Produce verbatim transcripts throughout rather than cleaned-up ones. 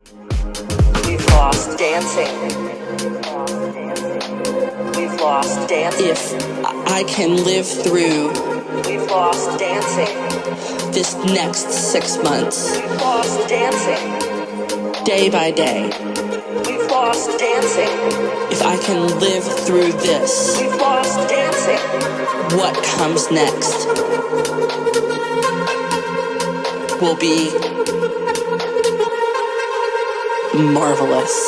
We've lost dancing. We've lost dancing. If I can live through We've lost dancing. this next six months, We've lost dancing. day by day, We've lost dancing. if I can live through this, We've lost dancing. what comes next will be marvelous.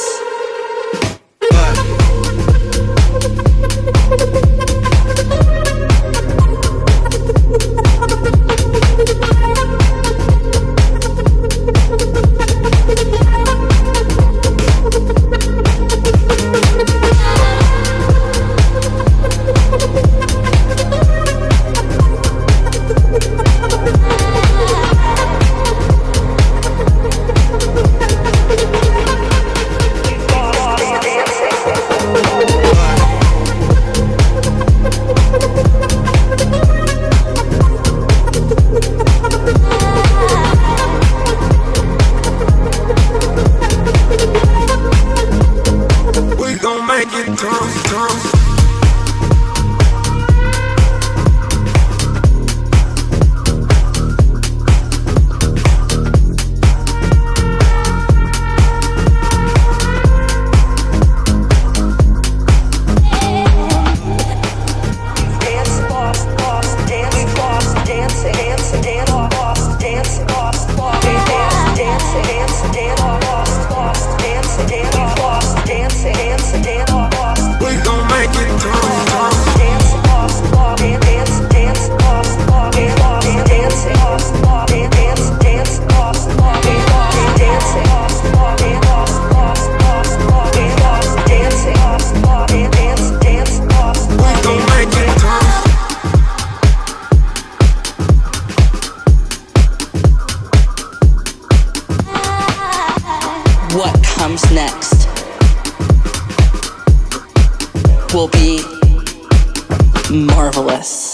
Next will be marvelous.